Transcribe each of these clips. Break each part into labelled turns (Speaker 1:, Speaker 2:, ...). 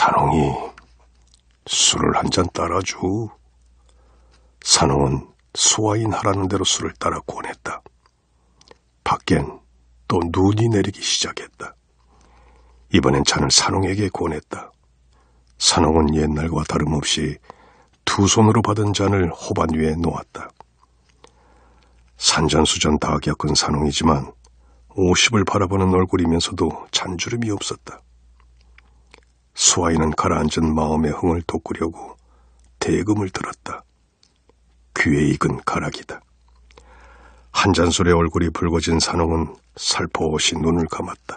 Speaker 1: 산홍이 술을 한 잔 따라줘. 산홍은 수화인 하라는 대로 술을 따라 권했다. 밖엔 또 눈이 내리기 시작했다. 이번엔 잔을 산홍에게 권했다. 산홍은 옛날과 다름없이 두 손으로 받은 잔을 호반 위에 놓았다. 산전수전 다 겪은 산홍이지만 50을 바라보는 얼굴이면서도 잔주름이 없었다. 수아이는 가라앉은 마음의 흥을 돋구려고 대금을 들었다. 귀에 익은 가락이다. 한 잔술에 얼굴이 붉어진 산홍은 살포시 눈을 감았다.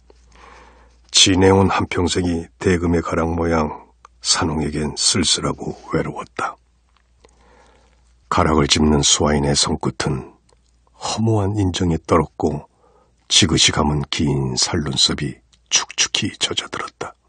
Speaker 1: 지내온 한평생이 대금의 가락 모양 산홍에겐 쓸쓸하고 외로웠다. 가락을 짚는 수아인의 손끝은 허무한 인정에 떨었고 지그시 감은 긴 살눈썹이 축축히 젖어들었다.